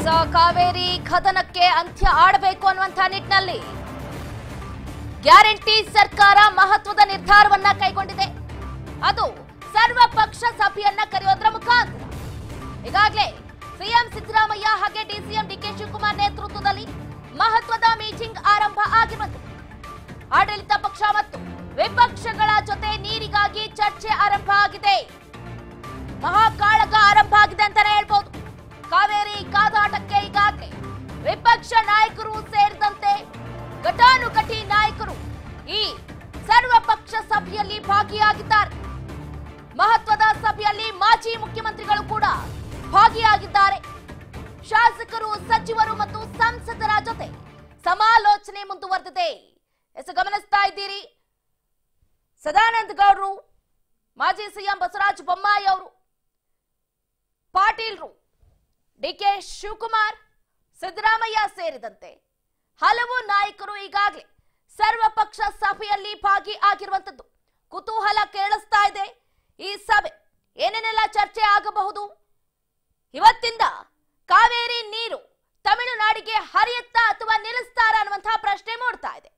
ಕಾವೇರಿ ಕದನಕ್ಕೆ ಅಂತ್ಯ ಆಡಬೇಕು ಅನ್ನುವಂತ ನಿಟ್ಟಿನಲ್ಲಿ ಗ್ಯಾರಂಟಿ ಸರ್ಕಾರ ಮಹತ್ವದ ನಿರ್ಧಾರವನ್ನ ಕೈಗೊಂಡಿದೆ. ಅದು ಸರ್ವಪಕ್ಷ ಸಭೆಯನ್ನ ಕರೆಯೋದ್ರ ಮುಖಾಂತರ ಈಗಾಗಲೇ ಸಿಎಂ ಸಿದ್ದರಾಮಯ್ಯ ಹಾಗೆ ಡಿಸಿಎಂ ಡಿಕೆ ಶಿವಕುಮಾರ್ ನೇತೃತ್ವದಲ್ಲಿ ಮಹತ್ವದ ಮೀಟಿಂಗ್ ಆರಂಭ ಆಗಿರುತ್ತದೆ. ಆಡಳಿತ ಪಕ್ಷ ಮತ್ತು ವಿಪಕ್ಷಗಳ ಜೊತೆ ನೀರಿಗಾಗಿ ಚರ್ಚೆ ಆರಂಭ ಆಗಿದೆ. ಮಹಾಕಾಳಗ ಆರಂಭ ಆಗಿದೆ ಅಂತಾನೆ ಹೇಳ್ಬೋದು. ಕಾವೇರಿ ಕಾದಾಟಕ್ಕೆ ಈಗಾಗಲೇ ವಿಪಕ್ಷ ನಾಯಕರು ಸೇರಿದಂತೆ ಘಟಾನುಘಟಿ ನಾಯಕರು ಈ ಸರ್ವಪಕ್ಷ ಸಭೆಯಲ್ಲಿ ಭಾಗಿಯಾಗಿದ್ದಾರೆ. ಮಹತ್ವದ ಸಭೆಯಲ್ಲಿ ಮಾಜಿ ಮುಖ್ಯಮಂತ್ರಿಗಳು ಕೂಡ ಭಾಗಿಯಾಗಿದ್ದಾರೆ. ಶಾಸಕರು, ಸಚಿವರು ಮತ್ತು ಸಂಸದರ ಜೊತೆ ಸಮಾಲೋಚನೆ ಮುಂದುವರೆದಿದೆ. ಗಮನಿಸ್ತಾ ಇದ್ದೀರಿ, ಸದಾನಂದ ಗೌಡರು, ಮಾಜಿ ಸಿಎಂ ಬಸವರಾಜ ಬೊಮ್ಮಾಯಿ ಅವರು, ಪಾಟೀಲ್ರು, ಡಿಕೆ ಶಿವಕುಮಾರ್, ಸಿದ್ದರಾಮಯ್ಯ ಸೇರಿದಂತೆ ಹಲವು ನಾಯಕರು ಈಗಾಗಲೇ ಸರ್ವಪಕ್ಷ ಸಭೆಯಲ್ಲಿ ಭಾಗಿಯಾಗಿರುವಂತದ್ದು. ಕುತೂಹಲ ಕೇಳಿಸ್ತಾ ಇದೆ. ಈ ಸಭೆ ಏನೇನೆಲ್ಲ ಚರ್ಚೆ ಆಗಬಹುದು? ಇವತ್ತಿಂದ ಕಾವೇರಿ ನೀರು ತಮಿಳುನಾಡಿಗೆ ಹರಿಯುತ್ತಾ ಅಥವಾ ನಿಲ್ಲಿಸ್ತಾರ ಅನ್ನುವಂತಹ ಪ್ರಶ್ನೆ ಮೂಡ್ತಾ ಇದೆ.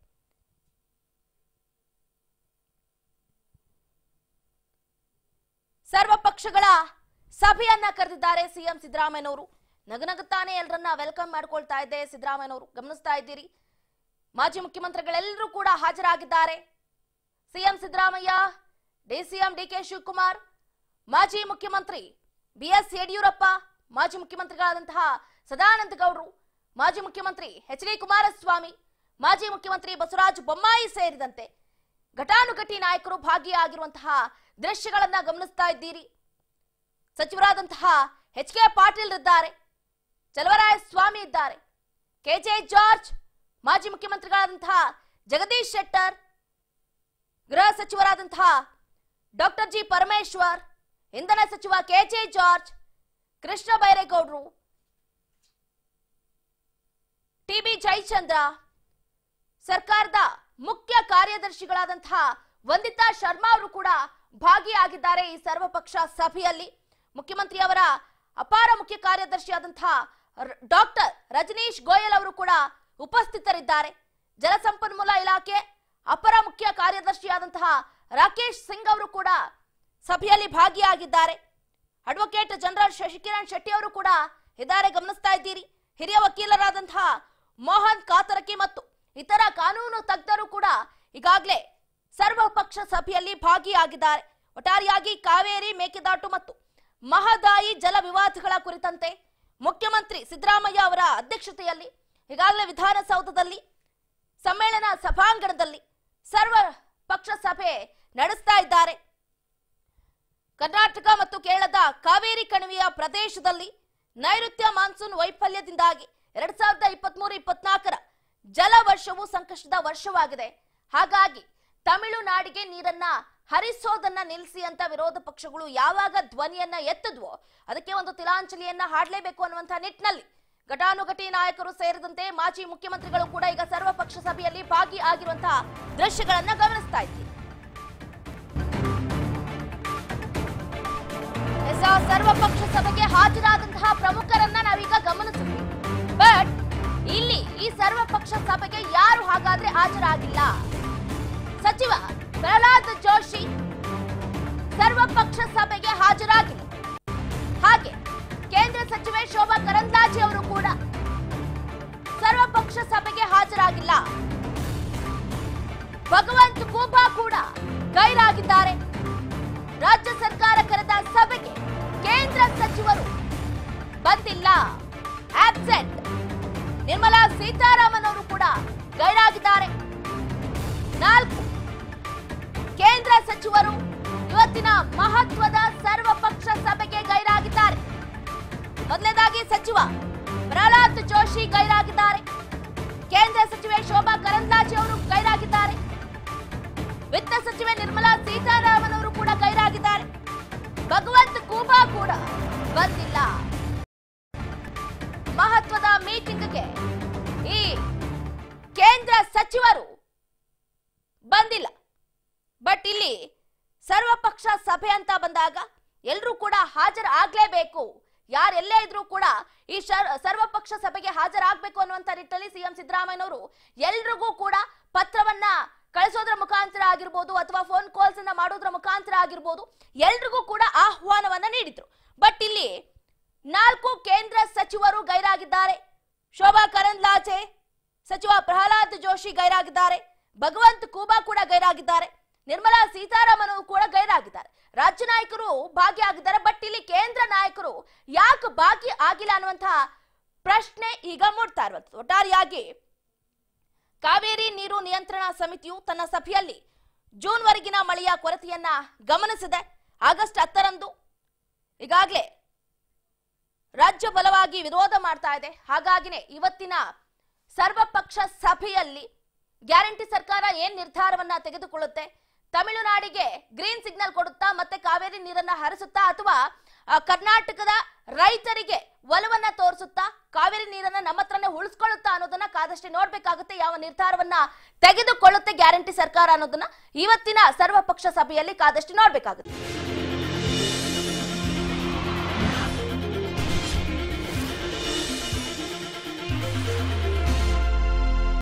ಸರ್ವಪಕ್ಷಗಳ ಸಭೆಯನ್ನ ಕರೆದಿದ್ದಾರೆ ಸಿಎಂ ಸಿದ್ದರಾಮಯ್ಯನವರು. ನಗನಗುತ್ತಾನೆ ಎಲ್ಲರನ್ನ ವೆಲ್ಕಮ್ ಮಾಡ್ಕೊಳ್ತಾ ಇದ್ದೆ ಸಿದ್ದರಾಮಯ್ಯನವರು. ಗಮನಿಸ್ತಾ ಇದ್ದೀರಿ, ಮಾಜಿ ಮುಖ್ಯಮಂತ್ರಿಗಳೆಲ್ಲರೂ ಕೂಡ ಹಾಜರಾಗಿದ್ದಾರೆ. ಸಿಎಂ ಸಿದ್ದರಾಮಯ್ಯ, ಡಿಸಿಎಂ ಡಿಕೆ ಶಿವಕುಮಾರ್, ಮಾಜಿ ಮುಖ್ಯಮಂತ್ರಿ ಬಿಎಸ್ ಯಡಿಯೂರಪ್ಪ, ಮಾಜಿ ಮುಖ್ಯಮಂತ್ರಿಗಳಾದಂತಹ ಸದಾನಂದ ಗೌಡರು, ಮಾಜಿ ಮುಖ್ಯಮಂತ್ರಿ ಎಚ್.ಡಿ. ಕುಮಾರಸ್ವಾಮಿ, ಮಾಜಿ ಮುಖ್ಯಮಂತ್ರಿ ಬಸವರಾಜ ಬೊಮ್ಮಾಯಿ ಸೇರಿದಂತೆ ಘಟಾನುಘಟಿ ನಾಯಕರು ಭಾಗಿಯಾಗಿರುವಂತಹ ದೃಶ್ಯಗಳನ್ನ ಗಮನಿಸ್ತಾ ಇದ್ದೀರಿ. ಸಚಿವರಾದಂತಹ ಎಚ್.ಕೆ. ಪಾಟೀಲ್ ಇದ್ದಾರೆ, ಚಲವರಾಯಸ್ವಾಮಿ ಇದ್ದಾರೆ, ಕೆಜೆ ಜಾರ್ಜ್, ಮಾಜಿ ಮುಖ್ಯಮಂತ್ರಿಗಳಾದಂತಹ ಜಗದೀಶ್ ಶೆಟ್ಟರ್, ಗೃಹ ಸಚಿವರಾದಂತಹ ಡಾಕ್ಟರ್ ಜಿ ಪರಮೇಶ್ವರ್, ಇಂಧನ ಸಚಿವ ಕೆಜೆ ಜಾರ್ಜ್, ಕೃಷ್ಣ ಬೈರೇಗೌಡರು, ಟಿಬಿ ಜಯಚಂದ್ರ, ಸರ್ಕಾರದ ಮುಖ್ಯ ಕಾರ್ಯದರ್ಶಿಗಳಾದಂತಹ ವಂದಿತಾ ಶರ್ಮಾ ಅವರು ಕೂಡ ಭಾಗಿಯಾಗಿದ್ದಾರೆ ಈ ಸರ್ವಪಕ್ಷ ಸಭೆಯಲ್ಲಿ. ಮುಖ್ಯಮಂತ್ರಿಯವರ ಅಪಾರ ಮುಖ್ಯ ಕಾರ್ಯದರ್ಶಿಯಾದಂತಹ ಡಾಕ್ಟರ್ ರಜನೀಶ್ ಗೋಯಲ್ ಅವರು ಕೂಡ ಉಪಸ್ಥಿತರಿದ್ದಾರೆ. ಜಲಸಂಪನ್ಮೂಲ ಇಲಾಖೆ ಅಪರ ಮುಖ್ಯ ಕಾರ್ಯದರ್ಶಿಯಾದಂತಹ ರಾಕೇಶ್ ಸಿಂಗ್ ಅವರು ಕೂಡ ಸಭೆಯಲ್ಲಿ ಭಾಗಿಯಾಗಿದ್ದಾರೆ. ಅಡ್ವೊಕೇಟ್ ಜನರಲ್ ಶಶಿಕಿರಣ್ ಶೆಟ್ಟಿ ಅವರು ಕೂಡ ಇದ್ದಾರೆ. ಗಮನಿಸ್ತಾ ಇದ್ದೀರಿ, ಹಿರಿಯ ವಕೀಲರಾದಂತಹ ಮೋಹನ್ ಕಾತರಕಿ ಮತ್ತು ಇತರ ಕಾನೂನು ತಜ್ಞರು ಕೂಡ ಈಗಾಗಲೇ ಸರ್ವಪಕ್ಷ ಸಭೆಯಲ್ಲಿ ಭಾಗಿಯಾಗಿದ್ದಾರೆ. ಒಟ್ಟಾರೆಯಾಗಿ ಕಾವೇರಿ, ಮೇಕೆದಾಟು ಮತ್ತು ಮಹದಾಯಿ ಜಲ ವಿವಾದಗಳ ಕುರಿತಂತೆ ಮುಖ್ಯಮಂತ್ರಿ ಸಿದ್ದರಾಮಯ್ಯ ಅವರ ಅಧ್ಯಕ್ಷತೆಯಲ್ಲಿ ಈಗಾಗಲೇ ವಿಧಾನಸೌಧದಲ್ಲಿ ಸಮ್ಮೇಳನ ಸಭಾಂಗಣದಲ್ಲಿ ಸರ್ವ ಪಕ್ಷ ಸಭೆ ನಡೆಸ್ತಾ ಇದ್ದಾರೆ. ಕರ್ನಾಟಕ ಮತ್ತು ಕೇರಳದ ಕಾವೇರಿ ಕಣಿವೆಯ ಪ್ರದೇಶದಲ್ಲಿ ನೈಋತ್ಯ ಮಾನ್ಸೂನ್ ವೈಫಲ್ಯದಿಂದಾಗಿ 2023-24ರ ಜಲ ವರ್ಷವು ಸಂಕಷ್ಟದ ವರ್ಷವಾಗಿದೆ. ಹಾಗಾಗಿ ತಮಿಳುನಾಡಿಗೆ ನೀರನ್ನ ಹರಿಸೋದನ್ನ ನಿಲ್ಲಿಸಿ ಅಂತ ವಿರೋಧ ಪಕ್ಷಗಳು ಯಾವಾಗ ಧ್ವನಿಯನ್ನ ಎತ್ತಿದ್ವೋ ಅದಕ್ಕೆ ಒಂದು ತಿಲಾಂಜಲಿಯನ್ನ ಹಾಡಲೇಬೇಕು ಅನ್ನುವಂತಹ ನಿಟ್ಟಿನಲ್ಲಿ ಘಟಾನುಘಟಿ ನಾಯಕರು ಸೇರಿದಂತೆ ಮಾಜಿ ಮುಖ್ಯಮಂತ್ರಿಗಳು ಕೂಡ ಈಗ ಸರ್ವಪಕ್ಷ ಸಭೆಯಲ್ಲಿ ಭಾಗಿಯಾಗಿರುವಂತಹ ದೃಶ್ಯಗಳನ್ನ ಗಮನಿಸ್ತಾ ಇದ್ದೀವಿ. ಸರ್ವಪಕ್ಷ ಸಭೆಗೆ ಹಾಜರಾದಂತಹ ಪ್ರಮುಖರನ್ನ ನಾವೀಗ ಗಮನಿಸಿದ್ವಿ. ಬಟ್ ಇಲ್ಲಿ ಈ ಸರ್ವಪಕ್ಷ ಸಭೆಗೆ ಯಾರು ಹಾಗಾದ್ರೆ ಹಾಜರಾಗಿಲ್ಲ? ಸಚಿವ ಪ್ರಹ್ಲಾದ್ ಜೋಶಿ ಸರ್ವಪಕ್ಷ ಸಭೆಗೆ ಹಾಜರಾಗಿಲ್ಲ. ಹಾಗೆ ಕೇಂದ್ರ ಸಚಿವೆ ಶೋಭಾ ಕರಂದ್ಲಾಜೆ ಅವರು ಕೂಡ ಸರ್ವಪಕ್ಷ ಸಭೆಗೆ ಹಾಜರಾಗಿಲ್ಲ. ಭಗವಂತ ಖೂಬಾ ಕೂಡ ಗೈರಾಗಿದ್ದಾರೆ. ರಾಜ್ಯ ಸರ್ಕಾರ ಕರೆದ ಸಭೆಗೆ ಕೇಂದ್ರ ಸಚಿವರು ಬಂದಿಲ್ಲ, ಆಬ್ಸೆಂಟ್. ನಿರ್ಮಲಾ ಸೀತಾರಾಮನ್ ಅವರು ಕೂಡ ಗೈರಾಗಿದ್ದಾರೆ. 4 ಕೇಂದ್ರ ಸಚಿವರು ಇವತ್ತಿನ ಮಹತ್ವದ ಸರ್ವಪಕ್ಷ ಸಭೆಗೆ ಗೈರಾಗಿದ್ದಾರೆ. ಮೊದಲನೇದಾಗಿ ಸಚಿವ ಪ್ರಹ್ಲಾದ್ ಜೋಶಿ ಗೈರಾಗಿದ್ದಾರೆ. ಕೇಂದ್ರ ಸಚಿವೆ ಶೋಭಾ ಕರಂದ್ಲಾಜೆ ಅವರು ಗೈರಾಗಿದ್ದಾರೆ. ವಿತ್ತ ಸಚಿವೆ ನಿರ್ಮಲಾ ಸೀತಾರಾಮನ್ ಅವರು ಕೂಡ ಗೈರಾಗಿದ್ದಾರೆ. ಭಗವಂತ ಖೂಬಾ ಕೂಡ ಬಂದಿಲ್ಲ. ಮಹತ್ವದ ಮೀಟಿಂಗ್ಗೆ ಈ ಕೇಂದ್ರ ಸಚಿವರು ಬಂದಿಲ್ಲ. ಬಟ್ ಇಲ್ಲಿ ಸರ್ವಪಕ್ಷ ಸಭೆ ಅಂತ ಬಂದಾಗ ಎಲ್ಲರೂ ಕೂಡ ಹಾಜರಾಗಲೇಬೇಕು. ಯಾರೆಲ್ಲೇ ಇದ್ರೂ ಕೂಡ ಈ ಸರ್ವಪಕ್ಷ ಸಭೆಗೆ ಹಾಜರಾಗಬೇಕು ಅನ್ನುವಂತ ನಿಟ್ಟಿನಲ್ಲಿ ಸಿಎಂ ಸಿದ್ದರಾಮಯ್ಯನವರು ಎಲ್ರಿಗೂ ಕೂಡ ಪತ್ರವನ್ನ ಕಳಿಸೋದ್ರ ಮುಖಾಂತರ ಆಗಿರ್ಬೋದು ಅಥವಾ ಫೋನ್ ಕಾಲ್ಸ್ ಅನ್ನ ಮಾಡೋದ್ರ ಮುಖಾಂತರ ಆಗಿರ್ಬೋದು ಎಲ್ರಿಗೂ ಕೂಡ ಆಹ್ವಾನವನ್ನ ನೀಡಿದ್ರು. ಬಟ್ ಇಲ್ಲಿ 4 ಕೇಂದ್ರ ಸಚಿವರು ಗೈರಾಗಿದ್ದಾರೆ. ಶೋಭಾ ಕರಂದ್ಲಾಜೆ, ಸಚಿವ ಪ್ರಹ್ಲಾದ್ ಜೋಶಿ ಗೈರಾಗಿದ್ದಾರೆ, ಭಗವಂತ್ ಖೂಬಾ ಕೂಡ ಗೈರಾಗಿದ್ದಾರೆ, ನಿರ್ಮಲಾ ಸೀತಾರಾಮನ್ ಕೂಡ ಗೈರಾಗಿದ್ದಾರೆ. ರಾಜ್ಯ ನಾಯಕರು ಭಾಗಿಯಾಗಿದ್ದಾರೆ. ಬಟ್ ಇಲ್ಲಿ ಕೇಂದ್ರ ನಾಯಕರು ಯಾಕೆ ಭಾಗಿ ಆಗಿಲ್ಲ ಅನ್ನುವಂತಹ ಪ್ರಶ್ನೆ ಈಗ ಮೂಡ್ತಾ ಇರುವಂತದ್ದು. ಒಟ್ಟಾರೆಯಾಗಿ ಕಾವೇರಿ ನೀರು ನಿಯಂತ್ರಣ ಸಮಿತಿಯು ತನ್ನ ಸಭೆಯಲ್ಲಿ ಜೂನ್ ವರೆಗಿನ ಮಳೆಯ ಕೊರತೆಯನ್ನ ಗಮನಿಸಿದೆ. ಆಗಸ್ಟ್ 10ರಂದು ಈಗಾಗಲೇ ರಾಜ್ಯ ಬಲವಾಗಿ ವಿರೋಧ ಮಾಡ್ತಾ ಇದೆ. ಹಾಗಾಗಿನೇ ಇವತ್ತಿನ ಸರ್ವಪಕ್ಷ ಸಭೆಯಲ್ಲಿ ಗ್ಯಾರಂಟಿ ಸರ್ಕಾರ ಏನ್ ನಿರ್ಧಾರವನ್ನ ತೆಗೆದುಕೊಳ್ಳುತ್ತೆ, ತಮಿಳುನಾಡಿಗೆ ಗ್ರೀನ್ ಸಿಗ್ನಲ್ ಕೊಡುತ್ತಾ ಮತ್ತೆ ಕಾವೇರಿ ನೀರನ್ನ ಹರಿಸುತ್ತಾ ಅಥವಾ ಕರ್ನಾಟಕದ ರೈತರಿಗೆ ಒಲವನ್ನ ತೋರಿಸುತ್ತಾ ಕಾವೇರಿ ನೀರನ್ನ ನಮ್ಮ ಹತ್ರನೇ ಉಳಿಸ್ಕೊಳ್ಳುತ್ತಾ ಅನ್ನೋದನ್ನ ಕಾದಷ್ಟೇ ನೋಡ್ಬೇಕಾಗುತ್ತೆ. ಯಾವ ನಿರ್ಧಾರವನ್ನ ತೆಗೆದುಕೊಳ್ಳುತ್ತೆ ಗ್ಯಾರಂಟಿ ಸರ್ಕಾರ ಅನ್ನೋದನ್ನ ಇವತ್ತಿನ ಸರ್ವಪಕ್ಷ ಸಭೆಯಲ್ಲಿ ಕಾದಷ್ಟೇ ನೋಡ್ಬೇಕಾಗುತ್ತೆ.